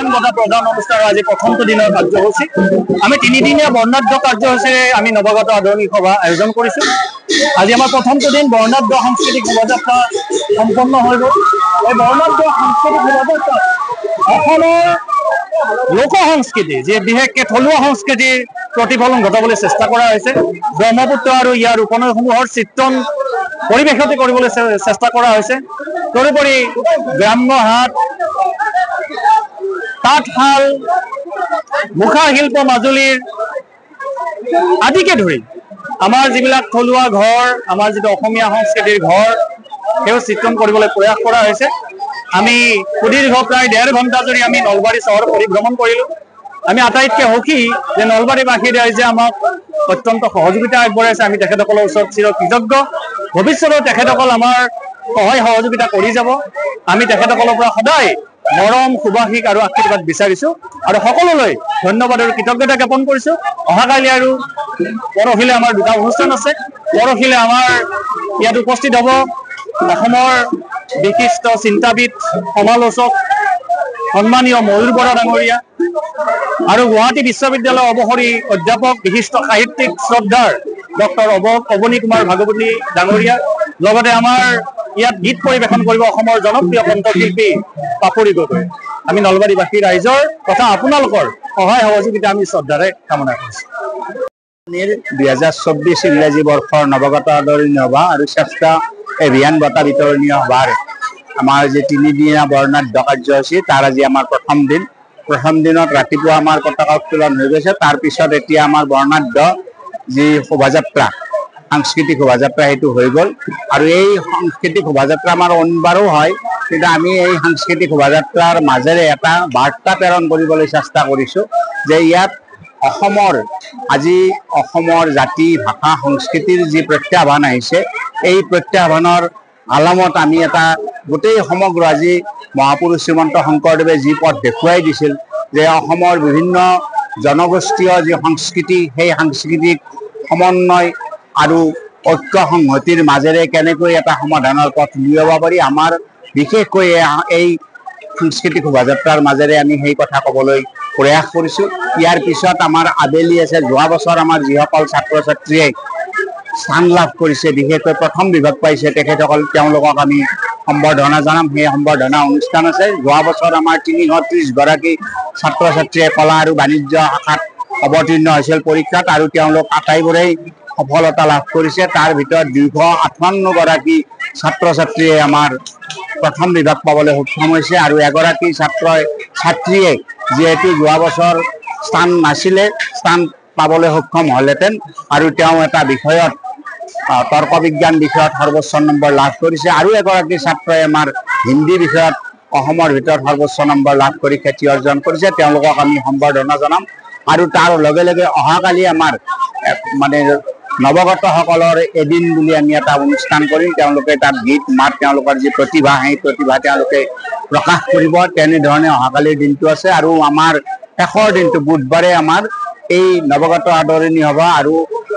ৰিয়ান বঁটা প্ৰদান অনুষ্ঠানৰ আজি প্ৰথমটো দিনৰ কাৰ্যসূচী আমি 3 দিনীয়া বৰ্ণাঢ্য কাৰ্যসূচীৰে আমি নৱাগত আদৰণি সভা আয়োজন কৰিছোঁ। আজি আমাৰ প্ৰথমটো দিন বৰ্ণাঢ্য সাংস্কৃতিক শোভাযাত্ৰা সম্পন্ন হৈ গ'ল। এই বৰ্ণাঢ্য সাংস্কৃতিক শোভাযাত্ৰা অসমৰ লোক সংস্কৃতি যি বিশেষকৈ থলুৱা সংস্কৃতিৰ প্ৰতিফলন ঘটাবলৈ চেষ্টা কৰা হৈছে। ব্ৰহ্মপুত্ৰ আৰু ইয়াৰ উপনৈসমূহৰ চিত্ৰণ পৰিৱেশিত কৰিবলৈ চেষ্টা কৰা হৈছে। তদুপৰি গ্ৰাম্য হাট, তাঁতশাল, মুখা শিল্প মাজুলীৰ আদিকে ধৰি আমাৰ যিবিলাক থলুৱা ঘৰ, আমাৰ যিটো অসমীয়া সংস্কৃতিৰ ঘৰ, সেই চিত্ৰণ কৰিবলৈ প্ৰয়াস কৰা হৈছে। আমি সুদীৰ্ঘ প্ৰায় 1.5 ঘণ্টা ধৰি আমি নলবাৰী চহৰ পৰিভ্ৰমণ কৰিলোঁ। আমি আটাইতকৈ সুখী যে নলবাৰীবাসী ৰাইজে আমাক অত্যন্ত সহযোগিতা আগবঢ়াইছে। আমি তেখেতসকলৰ ওচৰত চিৰ কৃতজ্ঞ। ভৱিষ্যতেও তেখেতসকল আমাৰ সহায় সহযোগিতা কৰি যাব। আমি তেখেতসকলৰ পৰা সদায় মৰম, সুভাষিক আৰু আশীৰ্বাদ বিচাৰিছোঁ আৰু সকলোলৈ ধন্যবাদ আৰু কৃতজ্ঞতা জ্ঞাপন কৰিছোঁ। অহাকালি আৰু পৰহিলে আমাৰ দুটা অনুষ্ঠান আছে। পৰহিলে আমাৰ ইয়াত উপস্থিত হ'ব অসমৰ বিশিষ্ট চিন্তাবিদ, সমালোচক, সন্মানীয় ময়ূৰ বৰা ডাঙৰীয়া আৰু গুৱাহাটী বিশ্ববিদ্যালয়ৰ অৱসৰী অধ্যাপক, বিশিষ্ট সাহিত্যিক শ্ৰদ্ধাৰ ডক্টৰ অৱনী কুমাৰ ভাগৱতী ডাঙৰীয়া। লগতে আমাৰ ইয়াত গীত পৰিৱেশন কৰিব অসমৰ জনপ্ৰিয় কণ্ঠশিল্পী পাপৰি গগৈ। আমি নলবাৰীবাসী ৰাইজৰ তথা আপোনালোকৰ সহায় সহযোগিতা আমি শ্ৰদ্ধাৰে কামনা কৰিছোঁ। 2024 ইংৰাজী বৰ্ষৰ নৱাগত আদৰণি সভা আৰু শ্ৰেষ্ঠ ৰিয়ান বঁটা বিতৰণী সভাৰ আমাৰ যি 3 দিনীয়া বৰ্ণাঢ্য কাৰ্যসূচী তাৰ আজি আমাৰ প্ৰথম দিন। প্ৰথম দিনত ৰাতিপুৱা আমাৰ পতাকা উত্তোলন হৈ গৈছে। তাৰপিছত এতিয়া আমাৰ বৰ্ণাঢ্য যি শোভাযাত্ৰা, সাংস্কৃতিক শোভাযাত্ৰা সেইটো হৈ গ'ল। আৰু এই সাংস্কৃতিক শোভাযাত্ৰা আমাৰ অন্যবাৰো হয়, কিন্তু আমি এই সাংস্কৃতিক শোভাযাত্ৰাৰ মাজেৰে এটা বাৰ্তা প্ৰেৰণ কৰিবলৈ চেষ্টা কৰিছোঁ যে ইয়াত অসমৰ জাতি, ভাষা, সংস্কৃতিৰ যি প্ৰত্যাহ্বান আহিছে, এই প্ৰত্যাহ্বানৰ আলামত আমি এটা গোটেই সমগ্ৰ আজি মহাপুৰুষ শ্ৰীমন্ত শংকৰদেৱে যি পথ দেখুৱাই দিছিল যে অসমৰ বিভিন্ন জনগোষ্ঠীয় যি সংস্কৃতি, সেই সাংস্কৃতিক সমন্বয় আৰু ঐক্য সংহতিৰ মাজেৰে কেনেকৈ এটা সমাধানৰ পথ উলিয়াব পাৰি। আমাৰ বিশেষকৈ এই সাংস্কৃতিক শোভাযাত্ৰাৰ মাজেৰে আমি সেই কথা ক'বলৈ প্ৰয়াস কৰিছোঁ। ইয়াৰ পিছত আমাৰ আবেলি আছে। যোৱা বছৰ আমাৰ যিসকল ছাত্ৰ ছাত্ৰীয়ে স্থান লাভ কৰিছে, বিশেষকৈ প্ৰথম বিভাগ পাইছে, তেওঁলোকক আমি সম্বৰ্ধনা জনাম। সেই সম্বৰ্ধনা অনুষ্ঠান আছে। যোৱা বছৰ আমাৰ 330 গৰাকী ছাত্ৰ ছাত্ৰীয়ে কলা আৰু বাণিজ্য শাখাত অৱতীৰ্ণ হৈছিল পৰীক্ষাত আৰু তেওঁলোক আটাইবোৰেই সফলতা লাভ কৰিছে। তাৰ ভিতৰত 258 গৰাকী ছাত্ৰ ছাত্ৰীয়ে আমাৰ প্ৰথম বিভাগ পাবলৈ সক্ষম হৈছে আৰু এগৰাকী ছাত্ৰীয়ে যিহেতু যোৱা বছৰ স্থান নাছিলে, স্থান পাবলৈ সক্ষম হ'লহেঁতেন আৰু তেওঁ এটা বিষয়ত তৰ্ক বিজ্ঞান বিষয়ত সৰ্বোচ্চ নম্বৰ লাভ কৰিছে। আৰু এগৰাকী ছাত্ৰই আমাৰ হিন্দী বিষয়ত অসমৰ ভিতৰত সৰ্বোচ্চ নম্বৰ লাভ কৰি খ্যাতি অৰ্জন কৰিছে। তেওঁলোকক আমি সম্বৰ্ধনা জনাম। আৰু তাৰ লগে লগে অহাকালি আমাৰ মানে নৱাগতসকলৰ এদিন বুলি আমি এটা অনুষ্ঠান কৰিম। তেওঁলোকে তাত গীত মাত, তেওঁলোকৰ যি প্ৰতিভা, সেই প্ৰতিভা তেওঁলোকে প্ৰকাশ কৰিব। তেনেধৰণে অহাকালিৰ দিনটো আছে। আৰু আমাৰ শেষৰ দিনটো বুধবাৰে আমাৰ এই নৱাগত আদৰণি সভা আৰু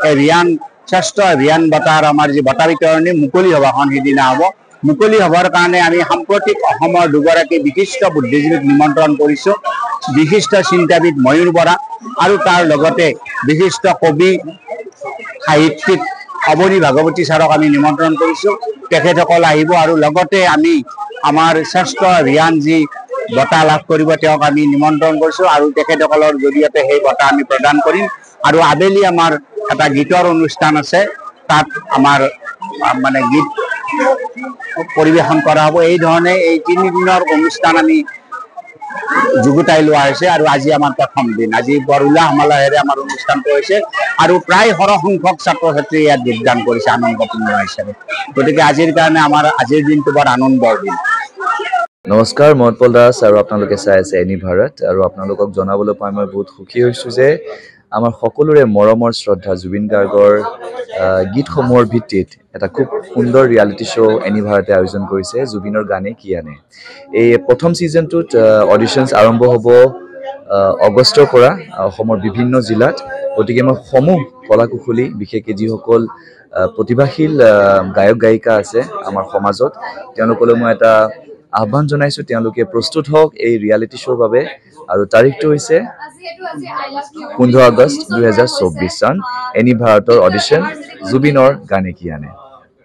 শ্ৰেষ্ঠ ৰিয়ান বঁটাৰ আমাৰ যি বঁটা বিতৰণী মুকলি সভাখন সিদিনা হ'ব। মুকলি সভাৰ কাৰণে আমি সাম্প্ৰতিক অসমৰ 2 গৰাকী বিশিষ্ট বুদ্ধিজীৱীক নিমন্ত্ৰণ কৰিছোঁ। বিশিষ্ট চিন্তাবিদ ময়ূৰ বৰা আৰু তাৰ লগতে বিশিষ্ট কবি সাহিত্যিক অৱনী ভাগৱতী ছাৰক আমি নিমন্ত্ৰণ কৰিছোঁ। তেখেতসকল আহিব আৰু লগতে আমি আমাৰ শ্ৰেষ্ঠ ৰিয়ান যি বঁটা লাভ কৰিব তেওঁক আমি নিমন্ত্ৰণ কৰিছোঁ আৰু তেখেতসকলৰ জৰিয়তে সেই বঁটা আমি প্ৰদান কৰিম। আৰু আবেলি আমাৰ এটা গীতৰ অনুষ্ঠান আছে। তাত আমাৰ মানে গীত পৰিৱেশন কৰা হ'ব। এই ধৰণে এই 3 দিনৰ অনুষ্ঠান আমি যুগুতাই লোৱা হৈছে আৰু আজি আমাৰ প্ৰথম দিন। আজি বৰ উল্লাহ মালহেৰে আমাৰ অনুষ্ঠানটো হৈছে আৰু প্ৰায় সৰহ সংখ্যক ছাত্ৰ ছাত্ৰী ইয়াত যোগদান কৰিছে আনন্দপূৰ্ণ হিচাপে। গতিকে আজিৰ কাৰণে আজিৰ দিনটো বৰ আনন্দৰ দিন। নমস্কাৰ, মই উৎপল দাস আৰু আপোনালোকে চাই আছে এনি ভাৰত। আৰু আপোনালোকক জনাবলৈ পাই মই বহুত সুখী হৈছোঁ যে আমাৰ সকলোৰে মৰমৰ শ্ৰদ্ধা জুবিন গাৰ্গৰ গীতসমূহৰ ভিত্তিত এটা খুব সুন্দৰ ৰিয়েলিটি শ্ব' এনি ভাৰতে আয়োজন কৰিছে, জুবিনৰ গানে কি আনে। এই প্ৰথম ছিজনটোত অডিশ্যনছ আৰম্ভ হ'ব আগষ্টৰ পৰা অসমৰ বিভিন্ন জিলাত। গতিকে মই সমূহ কলা কুশলী, বিশেষকৈ যিসকল প্ৰতিভাশীল গায়ক গায়িকা আছে আমাৰ সমাজত, তেওঁলোকলৈ মই এটা আহ্বান জনাইছোঁ তেওঁলোকে প্ৰস্তুত হওক এই ৰিয়েলিটি শ্ব'ৰ বাবে আৰু তাৰিখটো হৈছে 15 আগষ্ট 2024 চন এনি ভাৰতৰ অডিশ্যন জুবিনৰ গানে কি আনে